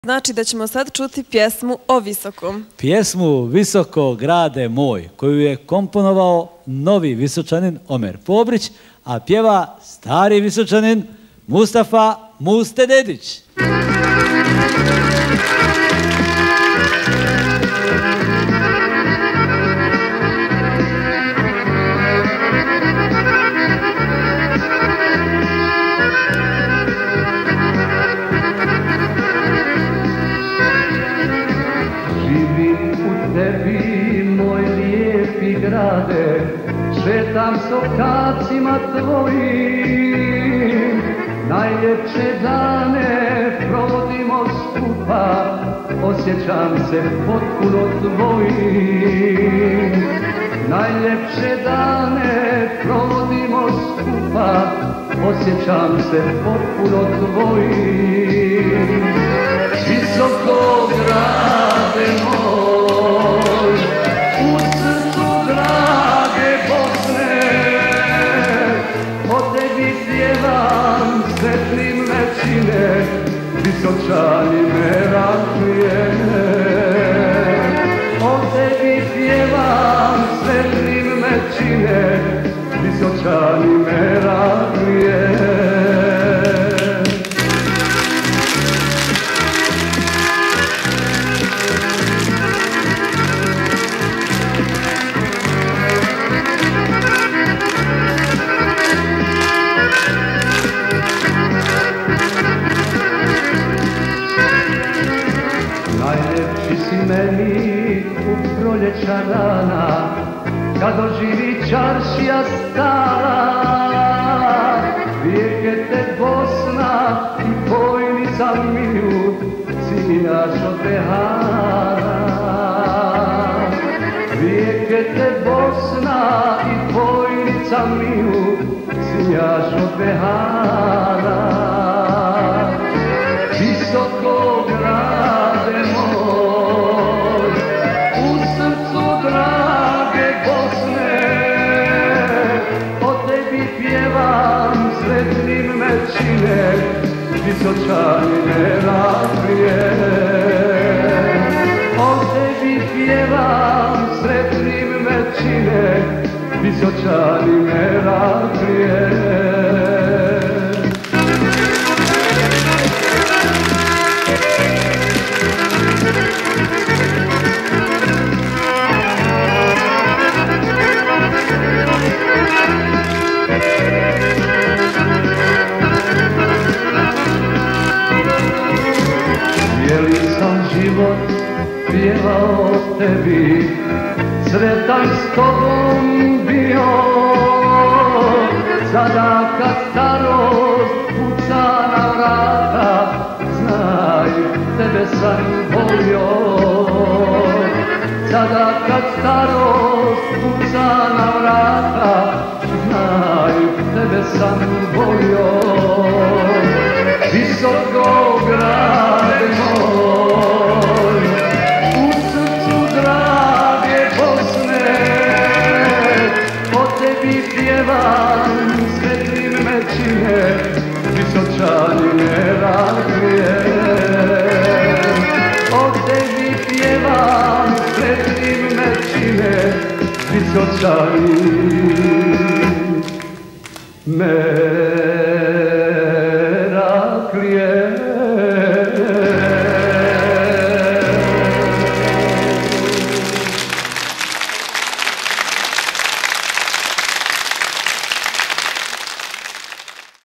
Znači da ćemo sad čuti pjesmu o Visokom. Pjesmu Visoko grade moj, koju je komponovao novi Visočanin Omer Pobrić, a pjeva stari Visočanin Mustafa Muste Dedić. Tebi, moj lijepi grade, šetam s okacima tvojim. Najljepše dane provodimo skupa, osjećam se potpuno tvojim. Najljepše dane provodimo skupa, osjećam se potpuno tvojim. Visoko grade moj, u srcu drage Bosne, o tebi pjevam, sretnim me čine, Visočani me raduje. O tebi pjevam, sretnim me čine, Visočani me raduje. Najljepši si meni u proljeća rana, kad oživi čaršija stara. Rijeke te Bosna i bojnica miju, ciljaš od behara. Rijeke te Bosna i bojnica miju, ciljaš od behara. Visoko grade moj, u srcu drage Bosne, o tebi pjevam, sretnim me čine, Visočani me raduje. O tebi pjevam, sretnim me čine, Visočani me raduje. Cijeli sam život pjevao tebi, sretan s tobom bio. Sada kad starost kuca na vrata, znaj, tebe sam volio. Sada kad starost kuca na vrata, znaj, tebe sam volio. Visoko grade moj, u srcu drage Bosne, o tebi pjevam, sretnim me čine, Visočani me raduje. O tebi pjevam, sretnim me čine, Visočani me